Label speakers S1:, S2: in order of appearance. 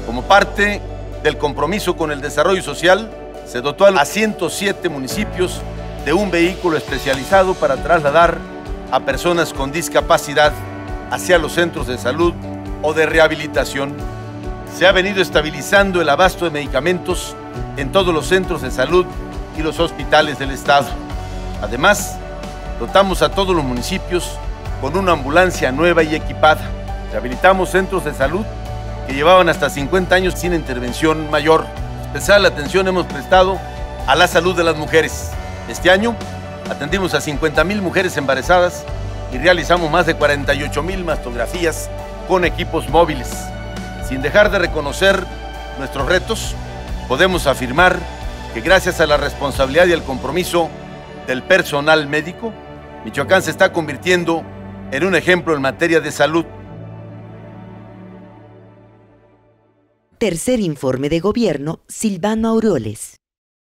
S1: Como parte del compromiso con el desarrollo social, se dotó a 107 municipios de un vehículo especializado para trasladar a personas con discapacidad hacia los centros de salud o de rehabilitación. Se ha venido estabilizando el abasto de medicamentos en todos los centros de salud y los hospitales del Estado. Además, dotamos a todos los municipios con una ambulancia nueva y equipada. Rehabilitamos centros de salud que llevaban hasta 50 años sin intervención mayor. Especial atención hemos prestado a la salud de las mujeres. Este año atendimos a 50,000 mujeres embarazadas y realizamos más de 48,000 mastografías con equipos móviles. Sin dejar de reconocer nuestros retos, podemos afirmar que gracias a la responsabilidad y el compromiso del personal médico, Michoacán se está convirtiendo en un ejemplo en materia de salud.
S2: Tercer informe de gobierno, Silvano Aureoles.